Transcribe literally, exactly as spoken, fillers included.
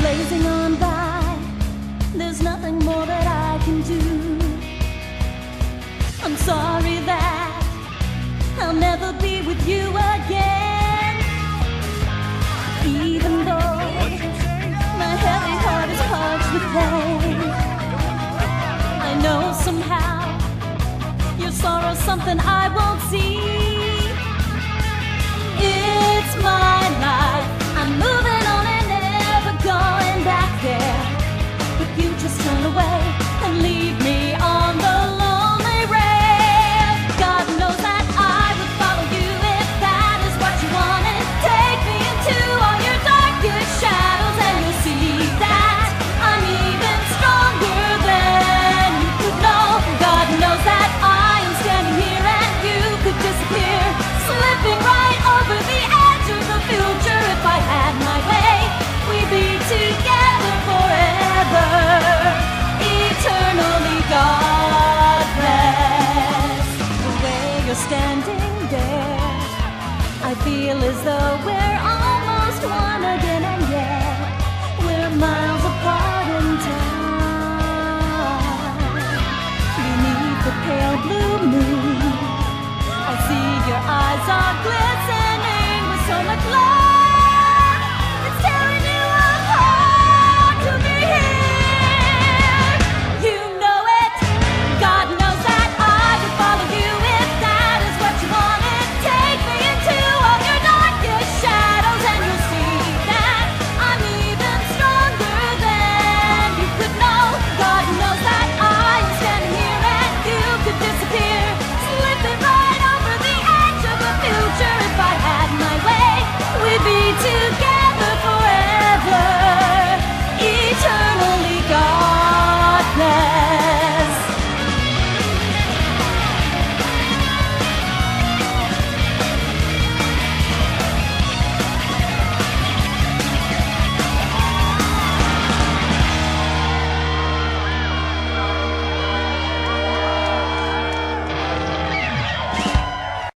blazing on by. There's nothing more that I can do. I'm sorry that I'll never be with you again. Even though my heavy heart is parched with pain, I know somehow your sorrow's something I won't see.